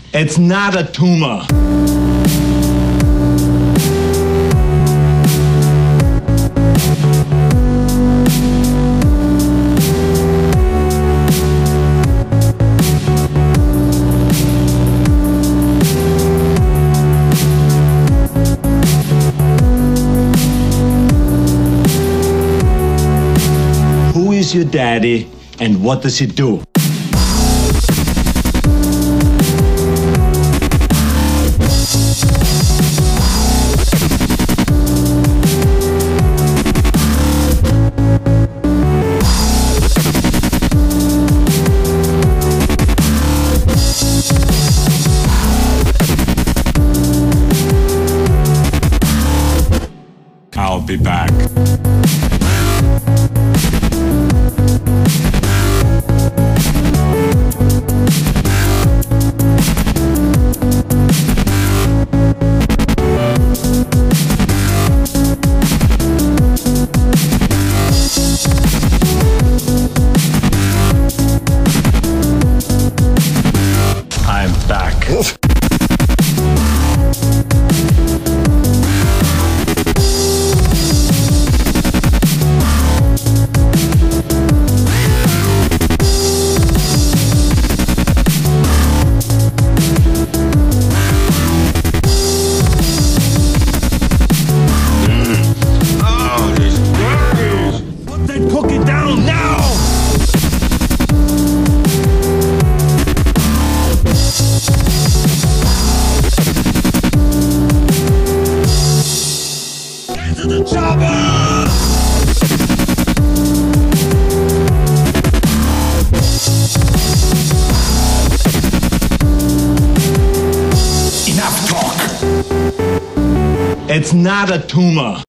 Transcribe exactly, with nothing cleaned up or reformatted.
It's not a tumor. Who is your daddy and what does he do? I'll be back. I'm back. Cook it down now! Get to the chopper! Enough talk! It's not a tumor.